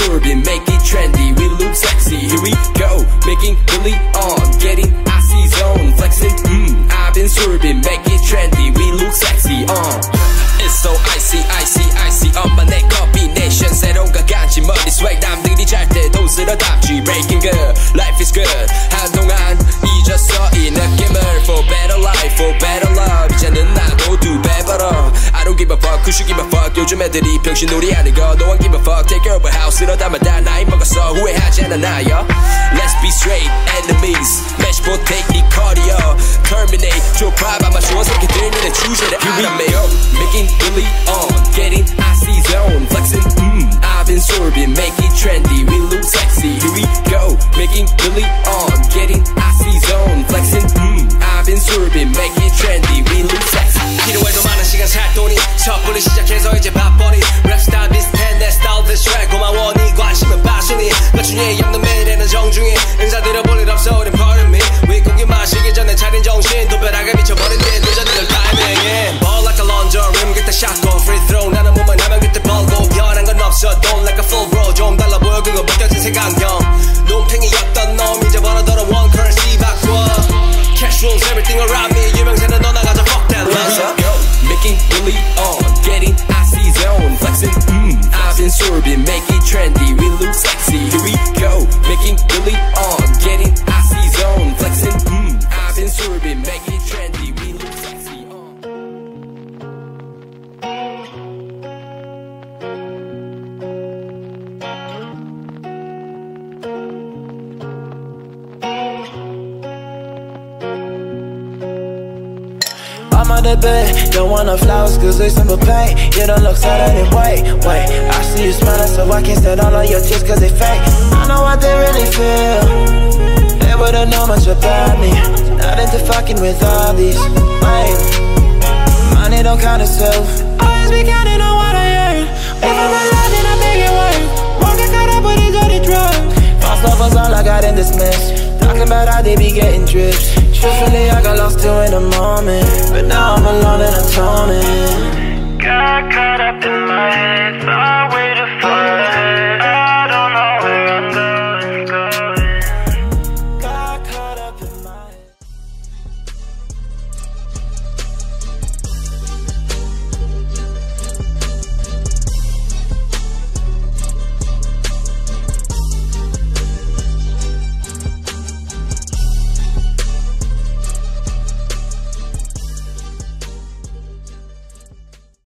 swerving, make it trendy, we look sexy. Here we go, making Willi on, getting icy zone, flexing. I've been swerving, make it trendy, we look sexy. It's so icy, icy, icy. 엄마 내 combination 새로운 것 같지 머리 swag 남들이 잘 때도 쓸어담지. Breaking good, life is good. 한동안 잊었어 이 느낌을. For better life, for better love. 이제는 나도 두 배 벌어. I don't give a fuck, who should give a fuck. 요즘 애들이 병신놀이 하는 거 No one give a fuck. Take over house 쓸어담아 다 나이 먹었어 후회하지 않아 나요. Let's be straight enemies. Match potato 이 cardio. Terminate 좁아봐 맞추어 새끼들 눈에 주제를 알아매요. Making Willi on, getting icy zone, flexing. I've been sorbing, make it trendy, we look sexy. Here we go, making Willi on, getting icy zone, flexing. I've been sorbing, make it trendy, we look sexy. 필요해도 많은 시간 살 돈이 섣불리 시작해서 이제 밥벌이. 랩스타일 비슷해 내 스타일 this track 고마워 네 관심은 빠순이. 거춘이 없는 매일에는 정중히 인사드려 볼 일 없어 우린 pardon me. 윗고기 마시기 전에 차린 정신 두 벼락에 미쳐버린 뒤 늦어지는 타이밍에 Ball like a launcher rim get the shot go free throw. 나는 몸만 하면 그때 벌고 변한 건 없어 don't like a full bro. 좀 달라 보여 그거 벗겨진 색안경. 눈탱이였던 놈 이제 벌어들어 one currency 바꿔. Cash rules everything around me. 유명세는 너 나가자 fuck that loser. Making Willi on, getting icy zone, flexing. I've been sorbing, make it trendy, we look sexy. Here we go, making Willi on, getting icy zone, flexing. I've been sorbing, make it trendy, we look sexy. I'm on the bed, don't want no flowers cause they simple pain. You don't look sad anyway, wait. I see you smiling so I can't stand all of your tears cause they fake. I know what they really feel. They wouldn't know much about me. Not into fucking with all these, wait. Money don't count itself. Always be counting on what I earn. If I'm alive then I make it work. Won't get caught up with these dirty drugs. False love was all I got in this mess. Talking about how they be getting drips. Truthfully, I got lost too in the moment. But now I'm alone and I'm tormented. Got caught up in my head, thought way too far.